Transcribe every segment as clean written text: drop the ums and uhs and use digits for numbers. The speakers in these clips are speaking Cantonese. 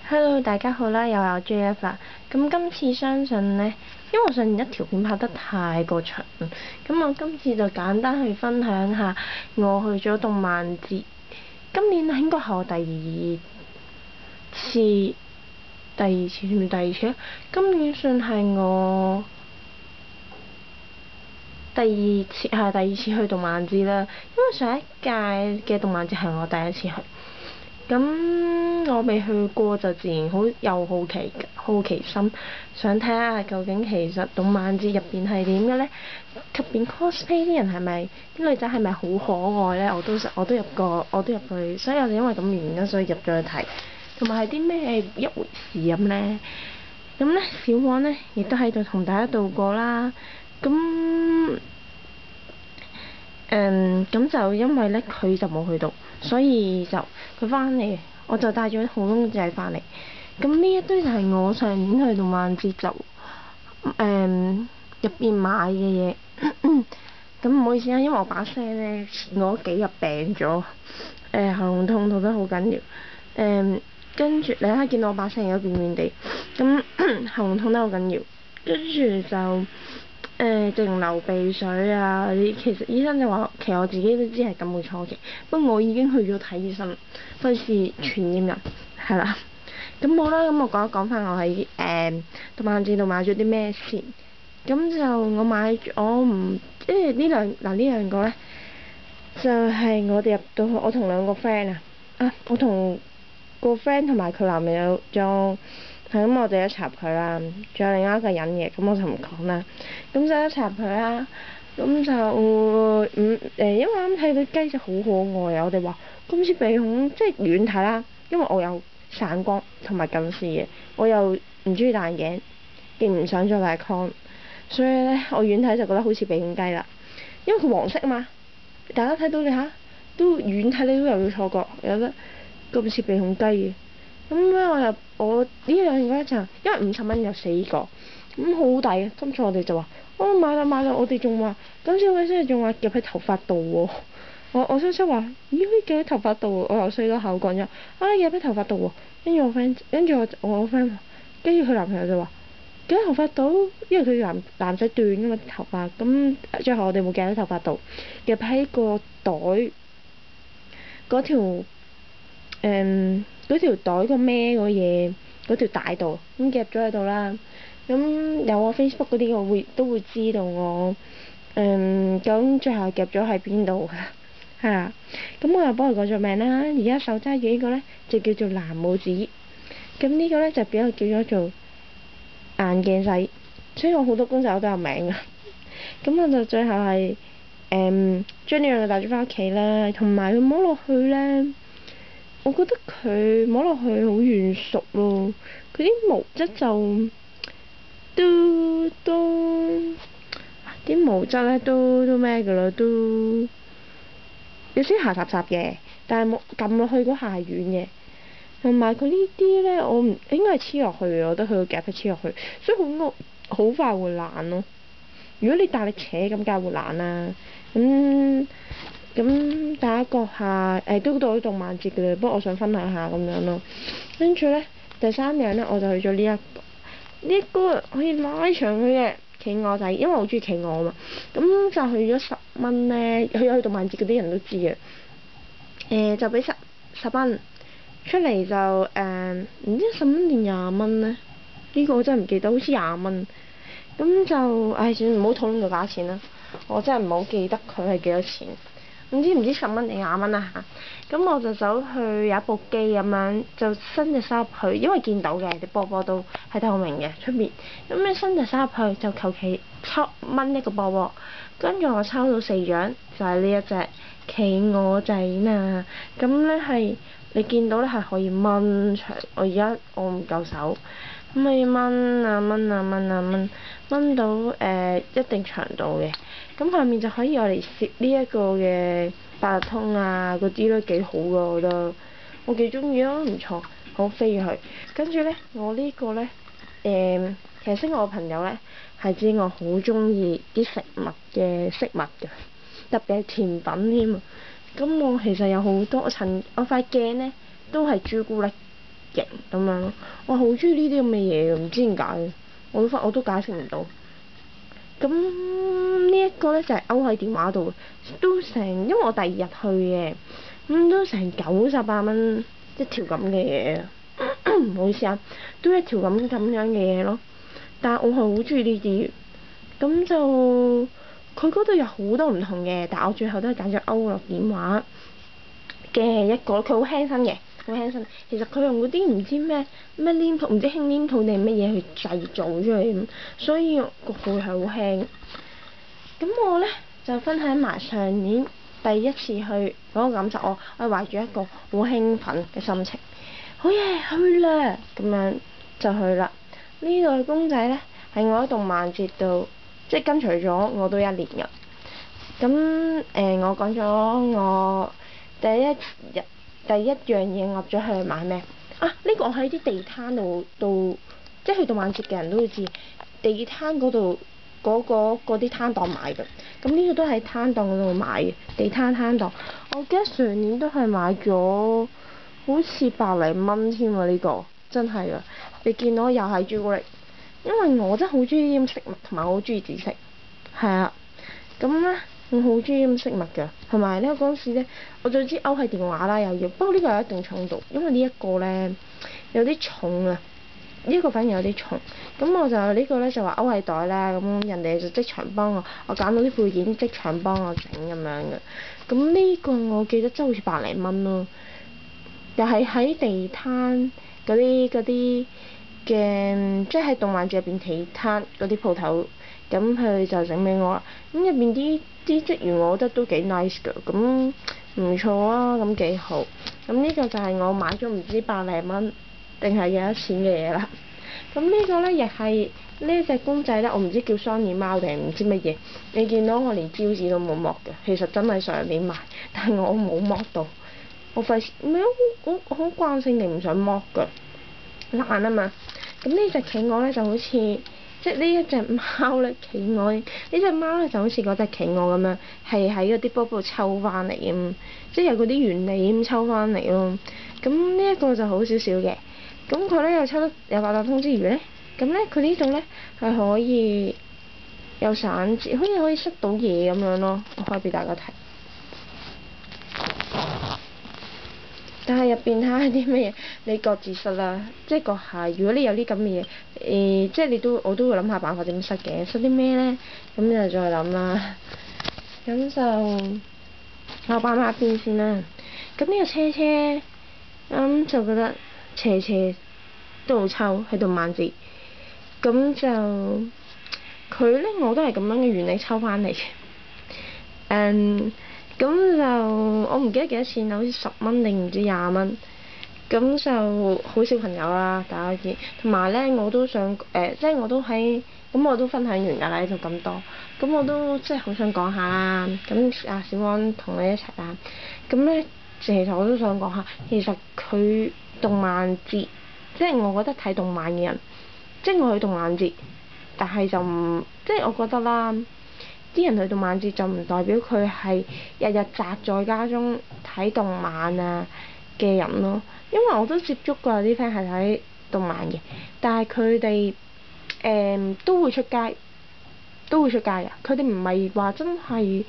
Hello，大家好啦，又有 JF 啦。咁今次相信呢，因為我上年一條片拍得太過長，咁我今次就簡單去分享下我去咗動漫節。今年應該係我第二次，算唔算第二次啊？今年算係我第二次去動漫節啦。因為上一屆嘅動漫節係我第一次去。咁我未去過就自然有好奇心，想睇下究竟其實動漫節入邊係點嘅呢？入邊 cosplay 啲人係咪啲女仔係咪好可愛呢？我都入去，所以我就因為咁原因所以入咗去睇，同埋係啲咩一回事咁呢？咁呢，小王呢亦都喺度同大家度過啦。咁就因為咧佢就冇去到，所以就佢翻嚟，我就帶咗好多仔翻嚟。咁呢一堆就係我上年去動漫節就入邊買嘅嘢。咁唔好意思啊，因為我把聲咧我幾日病咗，喉嚨痛得好緊要。跟住你睇見到我把聲而家變變地，咁喉嚨痛得好緊要，跟住就。淨流鼻水啊！其實醫生就話，其實我自己都知係感冒初期，不過我已經去咗睇醫生，費事傳染人，係啦。咁好啦，咁我講一講翻我喺動漫節度買咗啲咩先。咁就我買咗即係呢兩個咧，就係我哋入到去，我同兩個 friend 我同個 friend 同埋佢男朋友仲。係咁，我哋一齊入去啦，仲有另外一個人嘅，咁我就唔講啦。咁就一齊入去啦，咁就因為啱睇到雞就好可愛啊！我哋話今次鼻孔即係遠睇啦，因為我有散光同埋近視嘅，我又唔中意戴眼鏡，亦唔想再戴 con， 所以咧我遠睇就覺得好似鼻孔雞啦。因為佢黃色啊嘛，大家睇到你嚇都遠睇你都有錯覺，有得咁似鼻孔雞嘅。咁咧我呢兩個就因為50蚊有4個，咁好抵啊！今次我哋就話買啦，我哋仲話咁小鬼先仲話夾喺頭髮度喎。我初初話咦可以夾喺頭髮度喎，我又衰咗口講咗夾喺頭髮度喎。跟住我 friend 跟住佢男朋友就話夾喺頭髮度，因為佢男仔短㗎嘛頭髮，咁最後我哋冇夾喺頭髮度，夾喺個袋嗰條袋個孭嗰嘢嗰條帶度，咁夾咗喺度啦。咁有我 Facebook 嗰啲都會知道我咁最後夾咗喺邊度㗎，係啦。咁我又幫佢改咗名啦。而家手揸住呢個咧就叫做藍帽子，咁呢個咧就俾我叫咗做眼鏡仔，所以我好多公仔我都有名㗎。咁我就最後係將呢兩個帶咗翻屋企啦，同埋佢摸落去咧。我覺得佢摸落去好軟熟咯，佢啲毛質就都啲毛質咧都咩㗎啦，都有啲下雜雜嘅，但係冇撳落去嗰下係軟嘅，同埋佢呢啲咧我唔應該係黐落去嘅，我覺得佢個夾係黐落去，所以好快會爛咯。如果你大力扯咁梗係會爛啦。咁大家閣下都到咗動漫節嘅啦，不過我想分享下咁樣咯。跟住咧第三樣咧，我就去咗呢個可以拉長佢嘅企鵝仔，因為我好中意企鵝啊嘛。咁就去咗10蚊咧，去動漫節嗰啲人都知嘅。就俾十蚊出嚟就唔知10蚊定20蚊咧？呢個我真係唔記得，好似20蚊。咁就算唔好討論個價錢啦，我真係唔好記得佢係幾多錢。唔知10蚊定20蚊啊嚇，咁我就走去有一部機咁樣，就伸隻手入去，因為見到嘅啲波波都係透明嘅出面，咁你伸隻手入去就求其掹一個波波，跟住我抽到4獎，就係呢一隻企鵝仔啦。咁咧係你見到咧係可以掹長，我唔夠手，咁可以掹到一定長度嘅。咁下面就可以我嚟攝呢一個嘅八達通啊嗰啲都幾好㗎，我覺得我幾中意咯，唔錯，好飛佢。跟住咧，我呢個咧其實識我嘅朋友咧係知我好中意啲食物嘅飾物㗎，特別係甜品添啊。咁我其實有好多，我塊鏡咧都係朱古力型咁樣咯。我好中意呢啲咁嘅嘢，唔知點解，我都解釋唔到。咁呢一個咧就係勾喺電話度，因為我第二日去嘅，都成98蚊一條咁嘅嘢，唔好意思啊，都一條咁樣嘅嘢咯。但係我係好中意呢啲，咁就佢嗰度有好多唔同嘅，但係我最後都係揀咗歐樂電話嘅一個，佢好輕身嘅，好輕身。其實佢用嗰啲唔知咩黏土，唔知輕黏土定乜嘢去製造出嚟咁，所以佢係好輕。咁我咧就分享埋上年第一次去嗰個感受，我係懷住一個好興奮嘅心情，好嘢去啦咁樣就去啦。呢個公仔咧係我喺動漫節度即係跟隨咗我都1年嘅。咁我講咗我第一樣嘢噏咗去買咩啊？呢個我喺啲地攤度，即係去動漫節嘅人都會知地攤嗰度嗰啲攤檔買嘅。咁呢個都喺攤檔嗰度買嘅，地攤檔。我記得上年都係買咗好似百零蚊添啊！呢個真係啊！你見到又係朱古力，因為我真係好中意呢啲飾物，同埋我好中意紫色，係啊。咁咧我好中意呢啲飾物㗎，同埋咧嗰陣時咧我就知勾係電話啦，又要，不過呢個有一定重度，因為呢一個咧有啲重啊。呢個反而有啲重，咁我就呢個咧就話勾係袋啦，咁人哋就即場幫我揀到啲配件，即場幫我整咁樣嘅。咁呢個我記得真係好似百零蚊咯，又係喺地攤嗰啲嘅，即係喺動漫節入邊地攤嗰啲鋪頭，咁佢就整俾我啦。咁入邊啲職員我覺得都幾 nice 㗎，咁唔錯啊，咁幾好。咁呢個就係我買咗唔知百零蚊定係幾多錢嘅嘢啦。咁呢個咧亦係呢隻公仔咧，我唔知叫雙耳貓定係唔知乜嘢。你見到我連招紙都冇剝嘅，其實真係上年買，但係我冇剝到，我費事咩？我好慣性地唔想剝㗎，懶啊嘛。咁呢隻企鵝咧就好似即係呢一隻貓咧，企鵝呢隻貓咧就好似嗰隻企鵝咁樣，係喺嗰啲波波抽翻嚟咁，即係有嗰啲原理咁抽翻嚟咯。咁呢一個就好少少嘅。咁佢咧又抽得有八達通之餘咧，咁咧佢呢度咧係可以有散紙，好似可以塞到嘢咁樣咯。我開俾大家睇，但係入邊睇下啲咩嘢，你各自塞啦。即係閣下，如果你有啲咁嘅嘢，即係我都會諗下辦法點塞嘅。塞啲咩咧？咁就再諗啦。咁就我擺埋一邊先啦。咁呢個車就覺得斜都好抽喺動漫節，咁就佢咧我都係咁樣嘅原理抽翻嚟嘅。咁就我唔記得幾多錢啦，好似10蚊定唔知20蚊。咁就好小朋友啦，大家知。同埋咧，我都想即係我都喺咁我都分享完㗎啦，呢度咁多。咁我都即係好想講下啦。咁小安同你一齊啦。咁咧，其實我都想講下，其實佢動漫節，即係我覺得睇動漫嘅人，即係我去動漫節，但係就唔即係我覺得啦，啲人去動漫節就唔代表佢係日日宅在家中睇動漫啊嘅人咯。因為我都接觸過有啲 friend 係睇動漫嘅，但係佢哋都會出街㗎。佢哋唔係話真係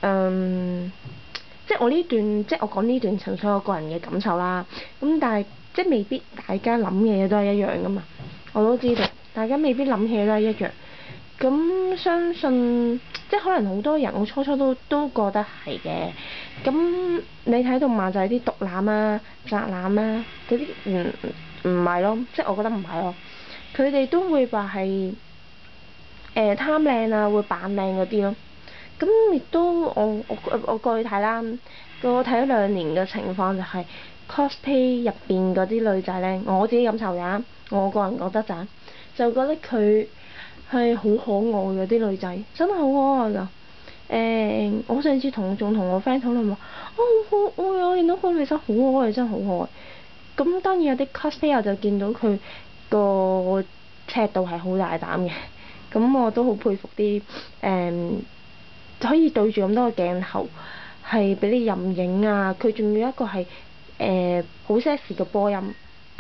即係我講呢段純粹我個人嘅感受啦。咁但係即係未必大家諗嘅嘢都係一樣㗎嘛。我都知道大家未必諗嘅嘢都係一樣。咁相信即係可能好多人我初初都覺得係嘅。咁你睇動漫就係啲毒男啊、宅男啊嗰啲，唔係咯，即係我覺得唔係咯。佢哋都會話係貪靚啊，會扮靚嗰啲咯。咁亦都我過去睇啦，我睇咗2年嘅情況就係 cosplay 入邊嗰啲女仔咧，我自己感受㗎，我個人覺得就覺得佢係好可愛嘅，啲女仔真係好可愛㗎。我上次同我 friend 討論話，好可愛啊！見到個女仔好可愛，真係好可愛。咁當然有啲 cosplayer 就見到佢個尺度係好大膽嘅，咁我都好佩服啲可以對住咁多個鏡頭係俾你任影啊！佢仲要一個係好 sexy 嘅波音，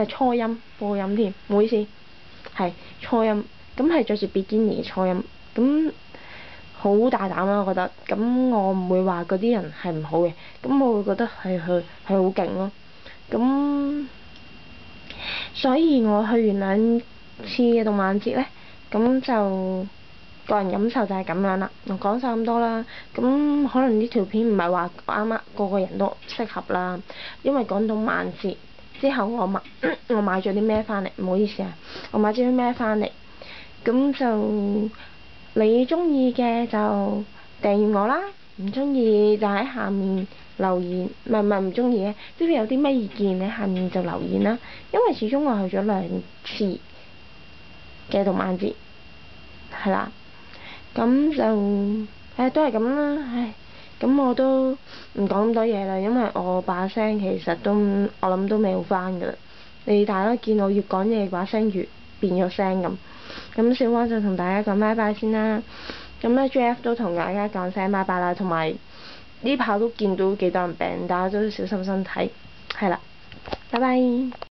初音播音添，唔好意思，係初音，咁係着住比堅尼嘅初音，咁好大膽啦，我覺得，咁我唔會話嗰啲人係唔好嘅，咁我會覺得佢好勁咯，咁所以我去完2次嘅動漫節咧，咁就個人感受就係咁樣啦。我講晒咁多啦，咁可能呢條片唔係話啱啱個個人都適合啦，因為講動漫節之後我買咗啲咩翻嚟，唔好意思啊，我買咗啲咩翻嚟，咁就你中意嘅就訂閱我啦，唔中意就喺下面留言，唔中意嘅，即係有啲咩意見喺下面就留言啦，因為始終我去咗2次嘅動漫節，係啦，咁就都係咁啦，咁我都唔講咁多嘢啦，因為我把聲其實我諗都未好返㗎啦，你大家見我越講嘢把聲越變咗聲咁小汪就同大家講拜拜先啦，咁咧 JF 都同大家講聲拜拜啦，同埋呢排都見到幾多人病，大家都小心身體，係啦，拜拜。